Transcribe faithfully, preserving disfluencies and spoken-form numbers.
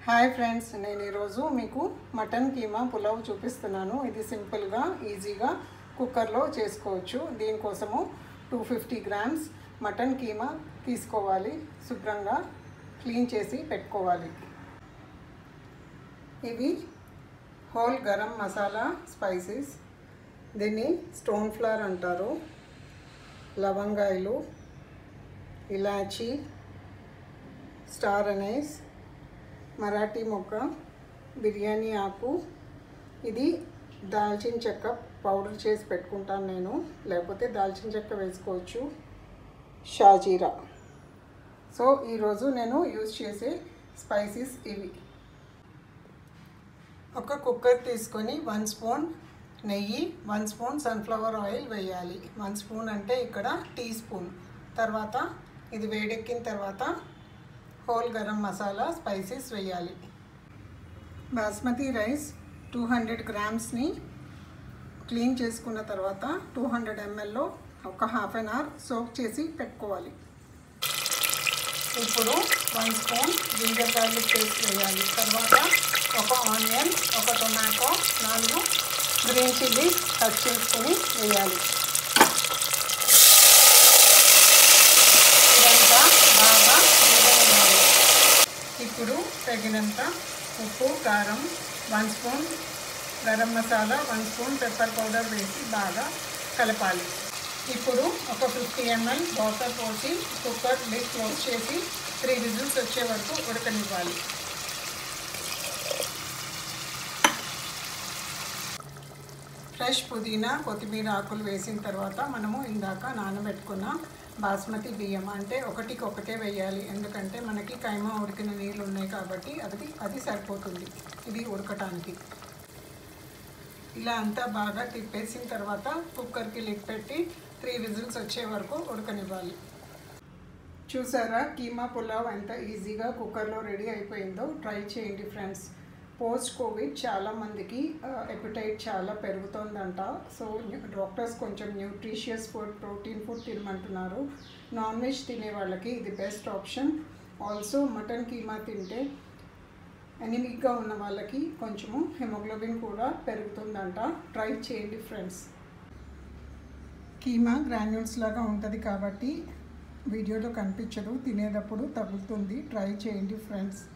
Hi friends, నేను ఈరోజు మీకు మటన్ కీమా పులావ్ చూపిస్తున్నాను. ఇది సింపుల్గా ఈజీగా కుక్కర్లో చేసుకోవచ్చు. దీనికోసము two fifty grams mutton keema తీసుకోవాలి. శుభ్రంగా క్లీన్ చేసి పెట్టుకోవాలి. ఇవి హోల్ గరం మసాలా స్పైసెస్, దీన్ని స్టోన్ ఫ్లవర్ అంటారు. లవంగాయలు, ఇలాచీ, స్టార్ అనైస్, మరాఠీ మొక్క, బిర్యానీ ఆకు, ఇది దాల్చిన చెక్క పౌడర్ చేసి పెట్టుకుంటాను నేను, లేకపోతే దాల్చిన చెక్క వేసుకోవచ్చు, షాజీరా. సో ఈరోజు నేను యూజ్ చేసే స్పైసెస్ ఇవి. ఒక కుక్కర్ తీసుకొని వన్ స్పూన్ నెయ్యి, వన్ స్పూన్ సన్ఫ్లవర్ ఆయిల్ వేయాలి. వన్ స్పూన్ అంటే ఇక్కడ టీ స్పూన్. తర్వాత ఇది వేడెక్కిన తర్వాత హోల్ గరం మసాలా స్పైసెస్ వేయాలి. బాస్మతి రైస్ టూ హండ్రెడ్ గ్రామ్స్ని క్లీన్ చేసుకున్న తర్వాత టూ హండ్రెడ్ ఎంఎల్లో ఒక హాఫ్ అన్ అవర్ సోక్ చేసి పెట్టుకోవాలి. ఇప్పుడు one spoon ginger garlic paste వేయాలి. తర్వాత ఒక ఆనియన్, ఒక టొమాటో, నాలుగు గ్రీన్ చిల్లీ కట్ చేసుకొని వేయాలి. ఇదంతా బాగా వేగనివ్వాలి. ఇప్పుడు తగినంత ఉప్పు, కారం, one spoon garam masala, one spoon pepper powder వేసి బాగా కలపాలి. ఇప్పుడు ఒక ఫిఫ్టీ ఎంఎల్ వాటర్ పోసి కుక్కర్ లిడ్ క్లోజ్ చేసి త్రీ విజిల్స్ వచ్చే వరకు ఉడకనివ్వాలి. ఫ్రెష్ పుదీనా, కొత్తిమీర ఆకులు వేసిన తర్వాత మనము ఇందాక నానబెట్టుకున్న బాస్మతి బియ్యం అంటే ఒకటికి ఒకటే వేయాలి. ఎందుకంటే మనకి కైమా ఉడికిన నీళ్ళు ఉన్నాయి కాబట్టి అది అది సరిపోతుంది ఇది ఉడకటానికి. ఇలా అంతా బాగా తిప్పేసిన తర్వాత కుక్కర్కి లిడ్ పెట్టి త్రీ విజిల్స్ వచ్చే వరకు ఉడకనివ్వాలి. చూసారా కీమా పులావ్ ఎంత ఈజీగా కుక్కర్లో రెడీ అయిపోయిందో. ట్రై చేయండి ఫ్రెండ్స్. పోస్ట్ కోవిడ్ చాలామందికి ఎపిటైట్ చాలా పెరుగుతుందంట. సో డాక్టర్స్ కొంచెం న్యూట్రిషియస్ ఫుడ్, ప్రోటీన్ ఫుడ్ తినమంటున్నారు. నాన్ వెజ్ తినే వాళ్ళకి ఇది best option. Also mutton keema తింటే ఎనిమిక్గా ఉన్న వాళ్ళకి కొంచెము హెమోగ్లోబిన్ కూడా పెరుగుతుందంట. ట్రై చేయండి ఫ్రెండ్స్. కీమా గ్రాన్యూల్స్ లాగా ఉంటుంది కాబట్టి వీడియోలో కనిపించదు, తినేటప్పుడు తగులుతుంది. ట్రై చేయండి ఫ్రెండ్స్.